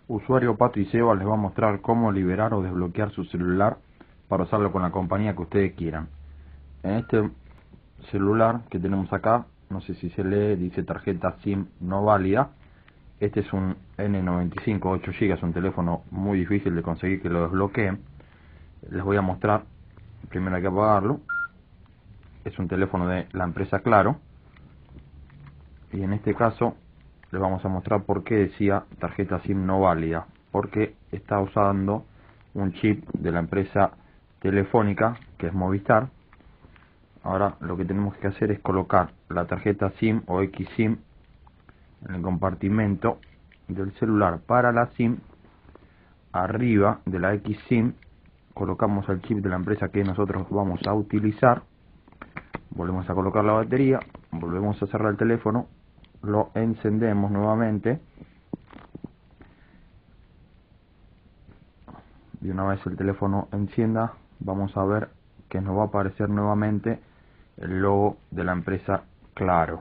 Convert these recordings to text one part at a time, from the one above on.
Usuario Pato y Seba les va a mostrar cómo liberar o desbloquear su celular para usarlo con la compañía que ustedes quieran. En este celular que tenemos acá, no sé si se lee, dice tarjeta SIM no válida. Este es un N95 8 GB, es un teléfono muy difícil de conseguir que lo desbloqueen. Les voy a mostrar, primero hay que apagarlo. Es un teléfono de la empresa Claro. Y en este caso les vamos a mostrar por qué decía tarjeta SIM no válida, porque está usando un chip de la empresa Telefónica, que es Movistar. Ahora lo que tenemos que hacer es colocar la tarjeta SIM o XSIM en el compartimento del celular. Para la SIM, arriba de la XSIM colocamos el chip de la empresa que nosotros vamos a utilizar. Volvemos a colocar la batería, volvemos a cerrar el teléfono, lo encendemos nuevamente y una vez el teléfono encienda vamos a ver que nos va a aparecer nuevamente el logo de la empresa Claro.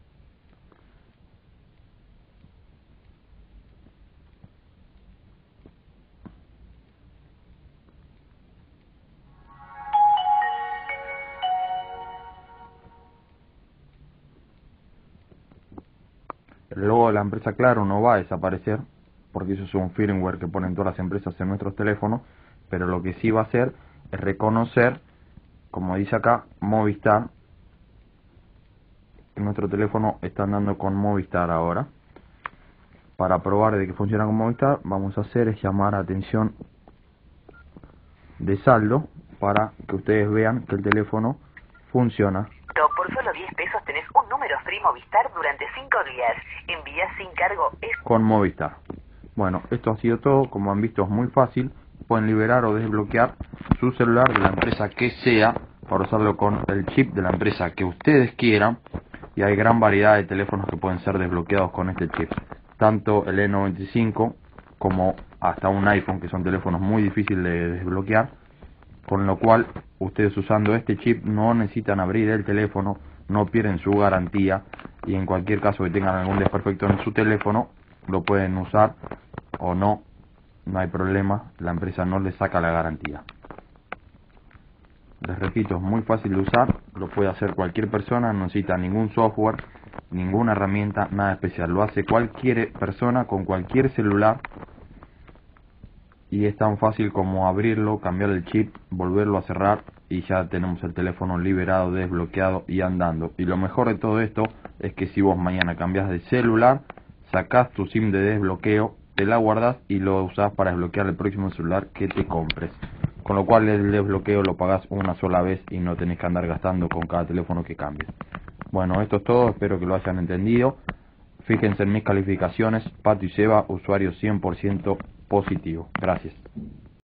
El logo de la empresa Claro no va a desaparecer porque eso es un firmware que ponen todas las empresas en nuestros teléfonos, pero lo que sí va a hacer es reconocer, como dice acá, Movistar. En nuestro teléfono está andando con Movistar ahora. Para probar de que funciona con Movistar, vamos a hacer es llamar a atención de saldo para que ustedes vean que el teléfono funciona. Por solo 10 pesos tenés un número free Movistar durante 5 días. Envías sin cargo. Con Movistar. Bueno, esto ha sido todo. Como han visto, es muy fácil. Pueden liberar o desbloquear su celular de la empresa que sea para usarlo con el chip de la empresa que ustedes quieran. Y hay gran variedad de teléfonos que pueden ser desbloqueados con este chip. Tanto el E95 como hasta un iPhone, que son teléfonos muy difíciles de desbloquear. Con lo cual, ustedes usando este chip no necesitan abrir el teléfono, no pierden su garantía y en cualquier caso que tengan algún desperfecto en su teléfono, lo pueden usar o no, no hay problema, la empresa no les saca la garantía. Les repito, es muy fácil de usar, lo puede hacer cualquier persona, no necesita ningún software, ninguna herramienta, nada especial. Lo hace cualquier persona con cualquier celular. Y es tan fácil como abrirlo, cambiar el chip, volverlo a cerrar y ya tenemos el teléfono liberado, desbloqueado y andando. Y lo mejor de todo esto es que si vos mañana cambias de celular, sacás tu SIM de desbloqueo, te la guardás y lo usás para desbloquear el próximo celular que te compres. Con lo cual el desbloqueo lo pagás una sola vez y no tenés que andar gastando con cada teléfono que cambies. Bueno, esto es todo, espero que lo hayan entendido. Fíjense en mis calificaciones, Pato y Seba, usuario 100% positivo. Gracias.